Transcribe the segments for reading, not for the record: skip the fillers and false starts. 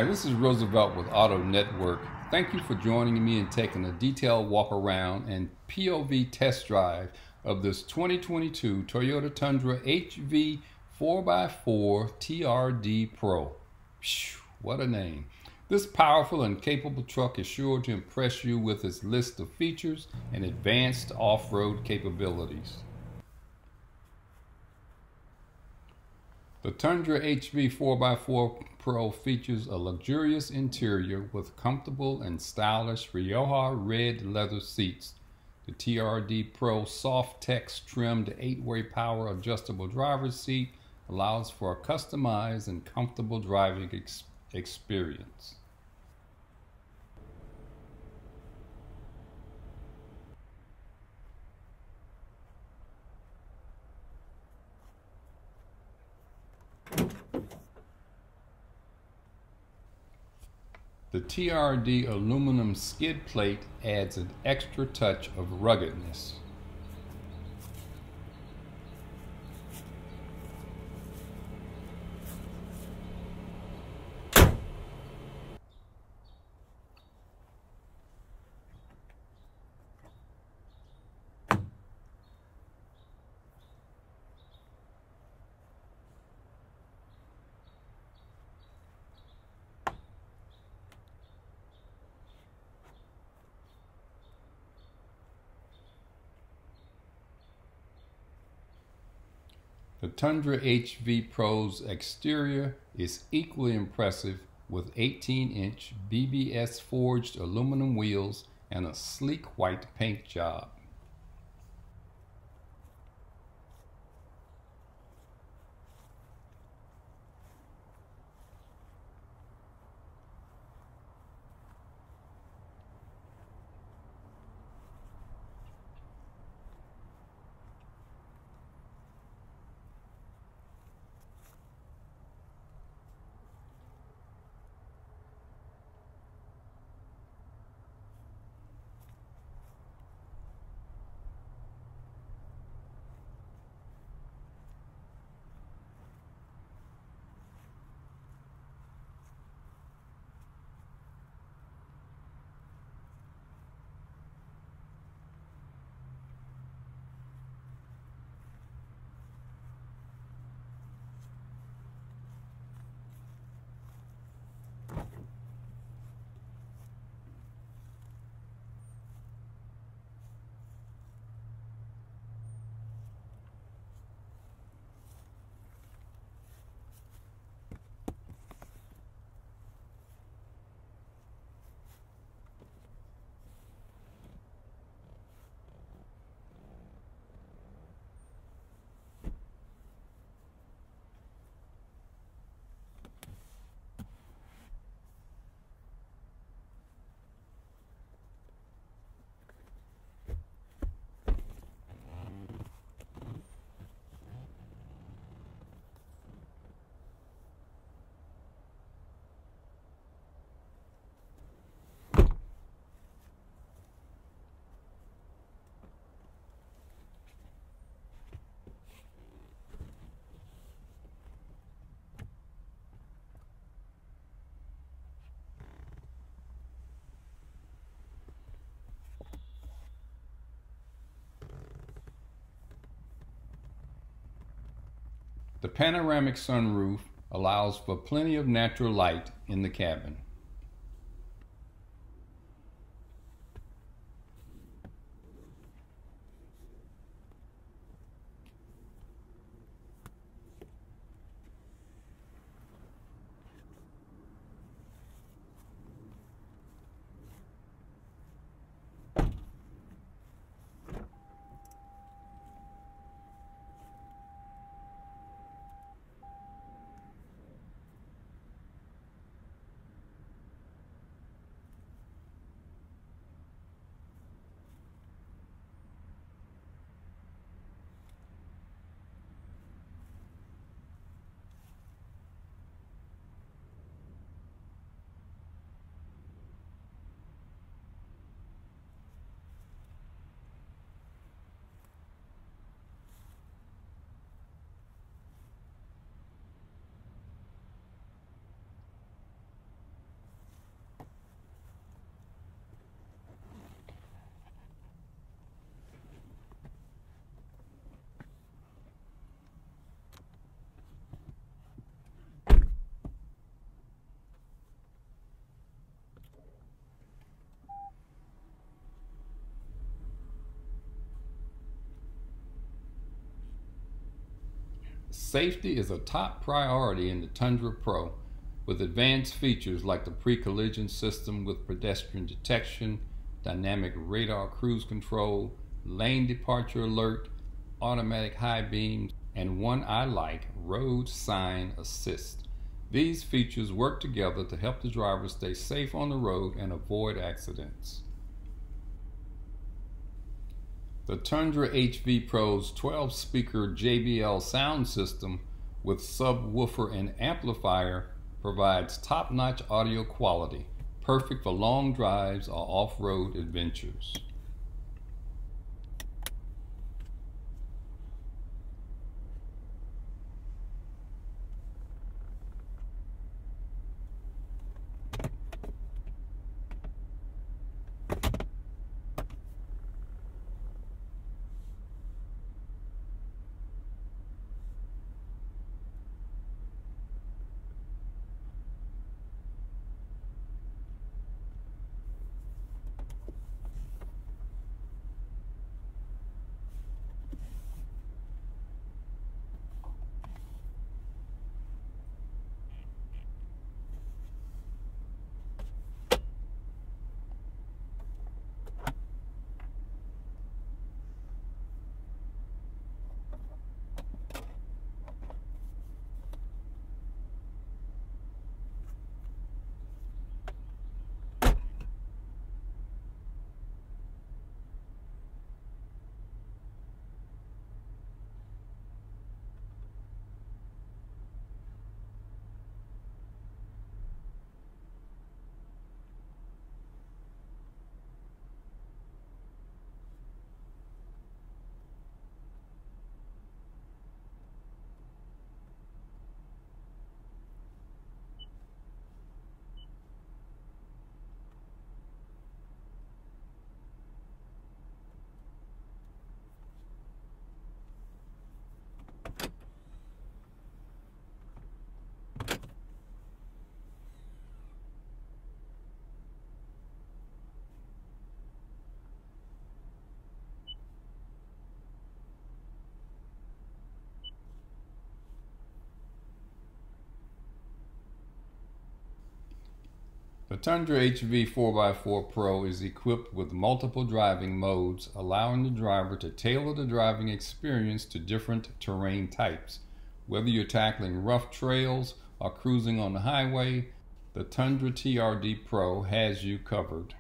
Hi, this is Roosevelt with Auto Network. Thank you for joining me and taking a detailed walk around and POV test drive of this 2022 Toyota Tundra HV 4x4 TRD Pro. What a name. This powerful and capable truck is sure to impress you with its list of features and advanced off-road capabilities. The Tundra HV 4x4 Pro features a luxurious interior with comfortable and stylish Rioja Red leather seats. The TRD Pro SofTex trimmed 8-way power adjustable driver's seat allows for a customized and comfortable driving experience. The TRD aluminum skid plate adds an extra touch of ruggedness. The Tundra HV Pro's exterior is equally impressive with 18-inch BBS forged aluminum wheels and a sleek white paint job. The panoramic sunroof allows for plenty of natural light in the cabin. Safety is a top priority in the Tundra Pro, with advanced features like the pre-collision system with pedestrian detection, dynamic radar cruise control, lane departure alert, automatic high beams, and one I like, road sign assist. These features work together to help the driver stay safe on the road and avoid accidents. The Tundra HV Pro's 12-speaker JBL sound system with subwoofer and amplifier provides top-notch audio quality, perfect for long drives or off-road adventures. The Tundra HV 4x4 Pro is equipped with multiple driving modes, allowing the driver to tailor the driving experience to different terrain types. Whether you're tackling rough trails or cruising on the highway, the Tundra TRD Pro has you covered.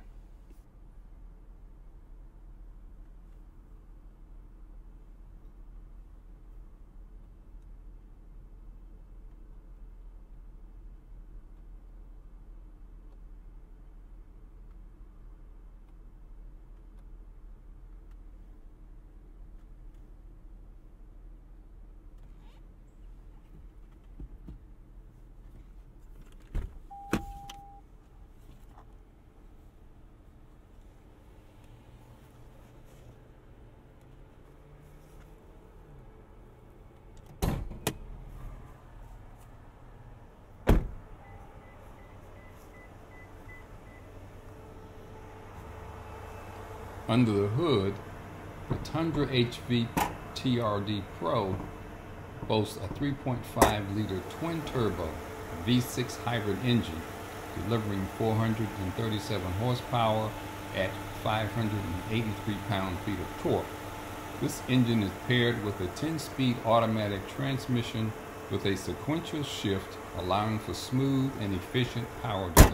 Under the hood, the Tundra HV TRD Pro boasts a 3.5-liter twin-turbo V6 hybrid engine, delivering 437 horsepower at 583 pound-feet of torque. This engine is paired with a 10-speed automatic transmission with a sequential shift, allowing for smooth and efficient power delivery.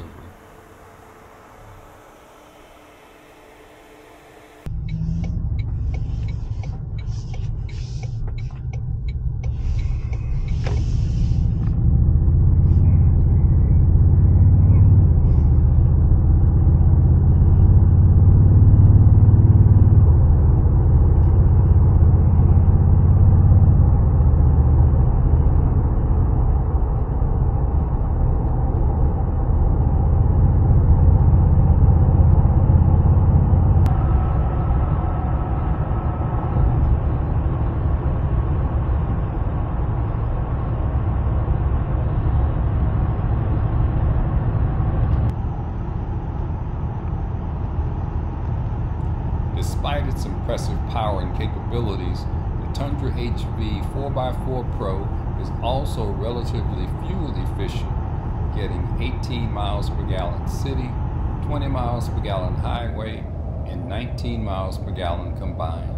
Despite its impressive power and capabilities, the Tundra HV 4x4 Pro is also relatively fuel efficient, getting 18 miles per gallon city, 20 miles per gallon highway, and 19 miles per gallon combined.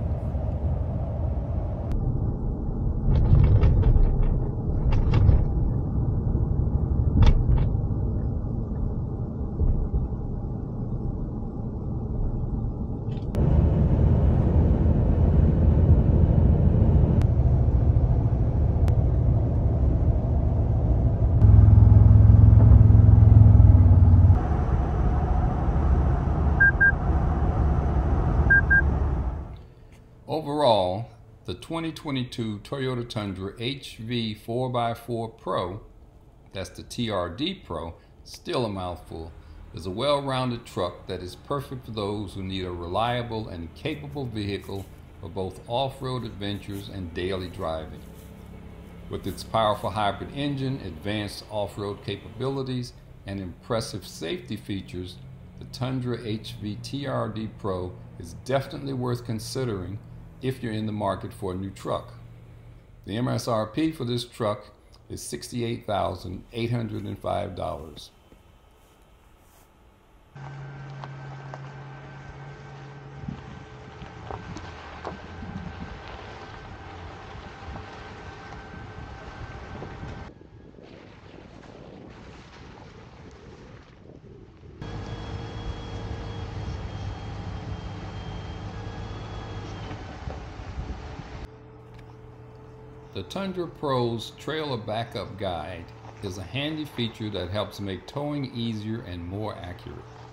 Overall, the 2022 Toyota Tundra HV 4x4 Pro, that's the TRD Pro, still a mouthful, is a well-rounded truck that is perfect for those who need a reliable and capable vehicle for both off-road adventures and daily driving. With its powerful hybrid engine, advanced off-road capabilities, and impressive safety features, the Tundra HV TRD Pro is definitely worth considering if you're in the market for a new truck. The MSRP for this truck is $68,805. The Tundra Pro's Trailer Backup Guide is a handy feature that helps make towing easier and more accurate.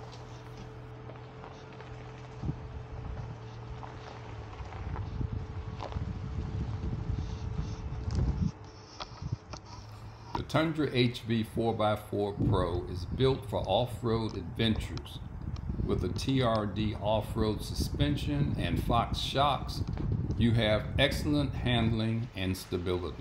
The Tundra HV 4x4 Pro is built for off-road adventures. With a TRD off-road suspension and Fox shocks, you have excellent handling and stability.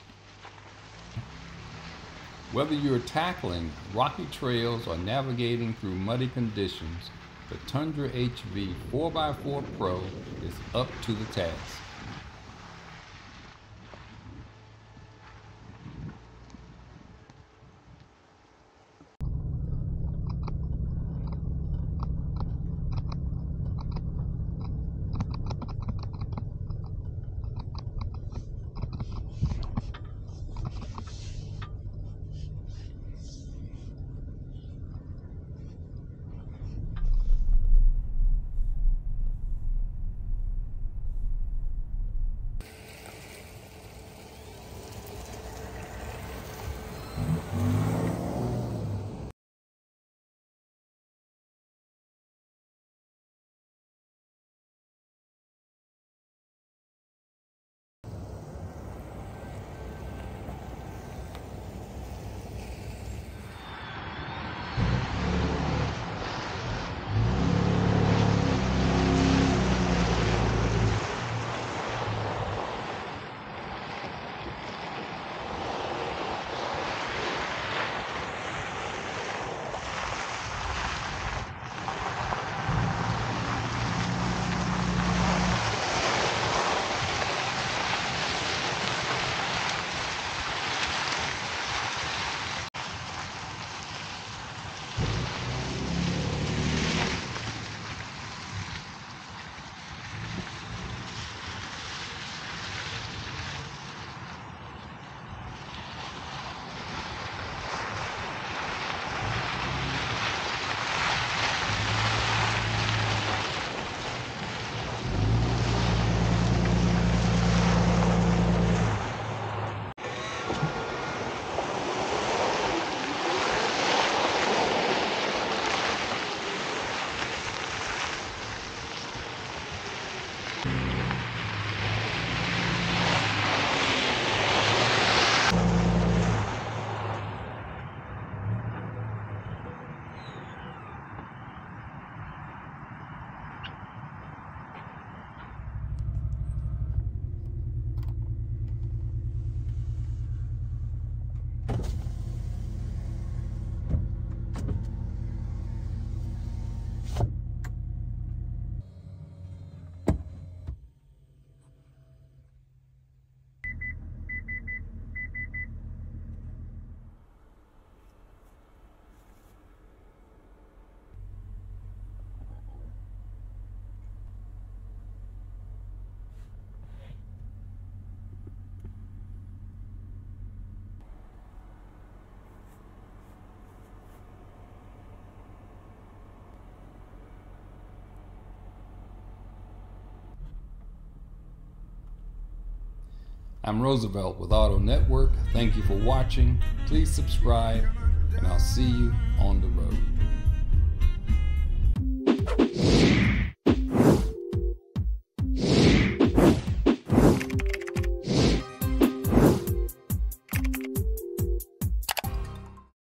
Whether you're tackling rocky trails or navigating through muddy conditions, the Tundra HV 4x4 Pro is up to the task. I'm Roosevelt with Auto Network. Thank you for watching. Please subscribe, and I'll see you on the road.